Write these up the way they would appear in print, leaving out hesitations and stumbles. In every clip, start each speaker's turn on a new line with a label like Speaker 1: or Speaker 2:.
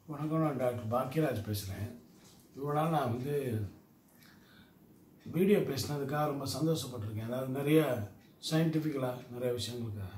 Speaker 1: வணக்கம். நான் டாக்டர் பாக்கியராஜ் பேசுகிறேன். இவ்வளோ நாள் நான் வீடியோ பேசினதுக்காக ரொம்ப சந்தோஷப்பட்டிருக்கேன். அதாவது நிறைய சயின்டிஃபிக்கலாக நிறைய விஷயங்களுக்காக.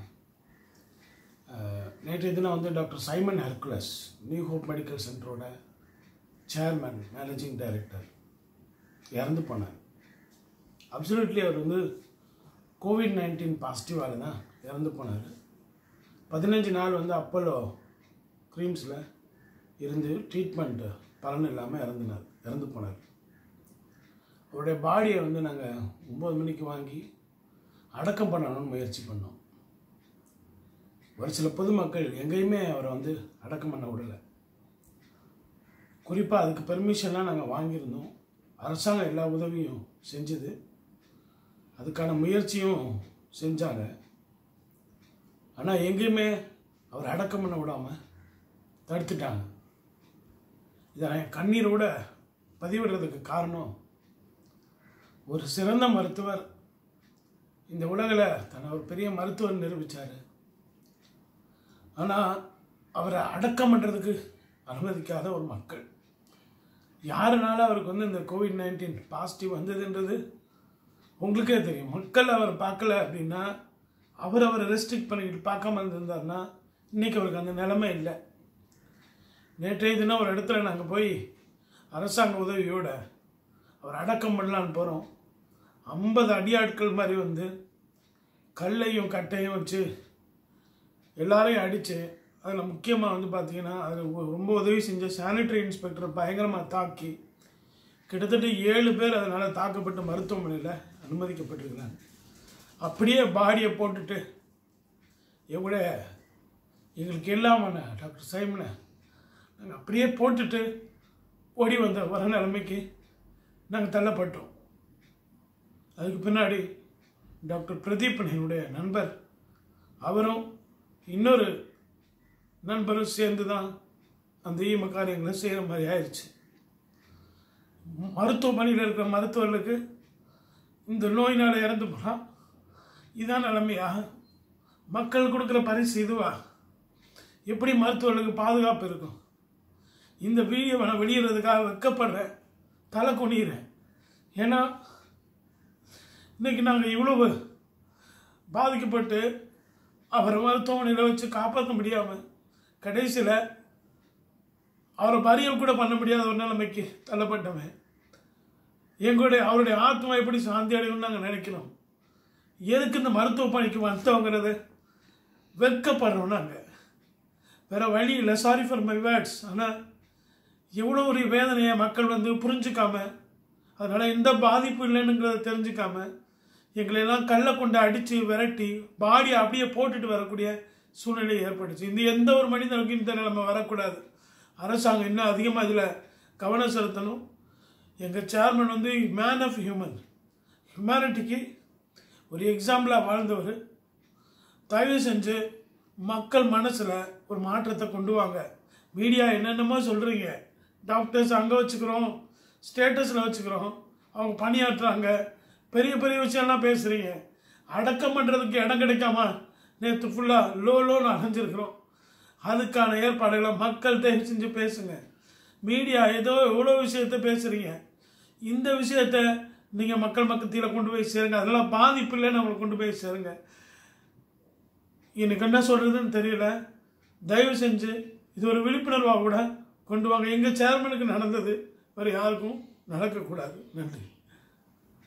Speaker 1: நேற்றைய தினம் doctor Simon Hercules New Hope Medical சென்டரோட சேர்மன் மேனேஜிங் டைரக்டர் இறந்து போனார். அப்சல்யூட்லி அவர் கோவிட்-19 பாசிட்டிவாக தான் இறந்து போனார். 15 நாள் அப்போலோ க்ரீம்ஸில் இருந்து ட்ரீட்மெண்ட் பலன் இல்லாமல் இறந்து போனார். அவருடைய பாடியை நாங்கள் 9 மணிக்கு வாங்கி அடக்கம் பண்ணணும்னு முயற்சி பண்ணோம். ஒரு சில பொதுமக்கள் எங்கேயுமே அவரை அடக்கம் பண்ண விடலை. குறிப்பாக அதுக்கு பெர்மிஷன்லாம் நாங்கள் வாங்கியிருந்தோம். அரசாங்கம் எல்லா உதவியும் செஞ்சது, அதுக்கான முயற்சியும் செஞ்சாங்க. ஆனால் எங்கேயுமே அவர் அடக்கம் பண்ண விடாமல் தடுத்துட்டாங்க. இதை கண்ணீரோட பதிவிடுறதுக்கு காரணம், ஒரு சிறந்த மருத்துவர் இந்த உலகில் தன்னை ஒரு பெரிய மருத்துவர் நிரூபித்தார். ஆனால் அவரை அடக்கம் பண்ணுறதுக்கு அனுமதிக்காத ஒரு மக்கள். யாருனால அவருக்கு இந்த கோவிட்-19 பாசிட்டிவ் வந்ததுன்றது உங்களுக்கே தெரியும். மக்கள் அவர் பார்க்கல அப்படின்னா, அவரை ரெஸ்ட்ரிக்ட் பண்ணிக்கிட்டு பார்க்காம இருந்திருந்தாருன்னா இன்றைக்கி அவருக்கு அந்த நிலைமை இல்லை. நேற்றைய தினம் ஒரு இடத்துல நாங்கள் போய் அரசாங்க உதவியோடு அவர் அடக்கம் பண்ணலான்னு போகிறோம். 50 அடியாட்கள் மாதிரி கல்லையும் கட்டையும் வச்சு எல்லாரையும் அடித்து, அதில் முக்கியமாக பார்த்தீங்கன்னா அதில் ரொம்ப உதவி செஞ்ச சானிட்டரி இன்ஸ்பெக்டரை பயங்கரமாக தாக்கி கிட்டத்தட்ட 7 பேர் அதனால் தாக்கப்பட்டு மருத்துவமனையில் அனுமதிக்கப்பட்டிருக்கிறாங்க. அப்படியே பாடியை போட்டுட்டு எங்களுக்கு எல்லாமான டாக்டர் சைமனை நாங்கள் அப்படியே போட்டுட்டு ஓடி வர நிலைமைக்கு நாங்கள் தள்ளப்பட்டோம். அதுக்கு பின்னாடி டாக்டர் பிரதீப் என்னுடைய நண்பர், அவரும் இன்னொரு நண்பரும் சேர்ந்து தான் அந்த ஈம காரியங்களை செய்கிற மாதிரி ஆயிடுச்சு. மருத்துவமனையில் இருக்கிற மருத்துவர்களுக்கு இந்த நோயினால் இறந்து போனால் இதான் நிலைமையா? மக்கள் கொடுக்குற பரிசு இதுவா? எப்படி மருத்துவர்களுக்கு பாதுகாப்பு இருக்கும்? இந்த வீடியோவை நான் வெளியிடுறதுக்காக வெட்கப்படுறேன், தலை குனிகிறேன். ஏன்னா இன்றைக்கி நாங்கள் இவ்வளவு பாதிக்கப்பட்டு அவரை மருத்துவமனையில் வச்சு காப்பாற்ற முடியாமல், கடைசியில் அவரை பரியல் கூட பண்ண முடியாத ஒரு நிலைமைக்கு தள்ளப்பட்டவன். அவருடைய ஆத்மா எப்படி சாந்தி அடையும்னு நாங்கள் நினைக்கிறோம். எதுக்கு இந்த மருத்துவ பணிக்கு வந்தவங்கிறது வெட்கப்படுறோம் நாங்கள். வேறு வழி இல்லை. Sorry for my words. ஆனால் எவ்வளோ ஒரு வேதனையை மக்கள் புரிஞ்சுக்காம, அதனால் எந்த பாதிப்பு இல்லைன்னுங்கிறத தெரிஞ்சுக்காம எங்களையெல்லாம் கல்லை கொண்டு அடித்து விரட்டி பாடியை அப்படியே போட்டுட்டு வரக்கூடிய சூழ்நிலை ஏற்பட்டுச்சு. எந்த ஒரு மனிதனுக்கும் இந்த நிலைமை வரக்கூடாது. அரசாங்கம் இன்னும் அதிகமாக இதில் கவனம் செலுத்தணும். எங்கள் சேர்மன் மேன் ஆஃப் ஹியூமனிட்டிக்கு ஒரு எக்ஸாம்பிளாக வாழ்ந்தவர். தயவு செஞ்சு மக்கள் மனசில் ஒரு மாற்றத்தை கொண்டு வாங்க. மீடியா என்னென்னமோ சொல்கிறீங்க, டாக்டர்ஸ் அங்கே வச்சுக்கிறோம், ஸ்டேட்டஸில் வச்சுக்கிறோம், அவங்க பணியாற்றுறாங்க, பெரிய பெரிய விஷயம்லாம் பேசுகிறீங்க. அடக்கம் பண்ணுறதுக்கு இடம் கிடைக்காம நேற்று ஃபுல்லாக லோன்னு அடைஞ்சிருக்கிறோம். அதுக்கான ஏற்பாடுகளை மக்கள் தயவு செஞ்சு பேசுங்க. மீடியா எவ்வளோ விஷயத்த பேசுகிறீங்க, இந்த விஷயத்த நீங்கள் மக்கள் மத்தியில் கொண்டு போய் சேருங்க. அதெல்லாம் பாதிப்பு இல்லைன்னு அவங்களை கொண்டு போய் சேருங்க. எனக்கு என்ன சொல்கிறதுன்னு தெரியல. தயவு செஞ்சு இது ஒரு விழிப்புணர்வாக கூட கொண்டு வாங்க. எங்கள் சேர்மனுக்கு நடந்தது வேறு யாருக்கும் நடக்கக்கூடாது. நன்றி.